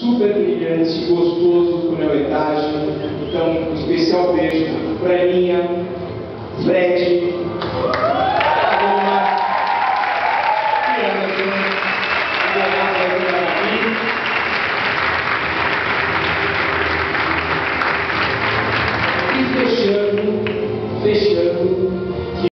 super brilhante, gostoso, com neoetagem. Então, um especial beijo para Aninha, Fred, Roma, e Anderson,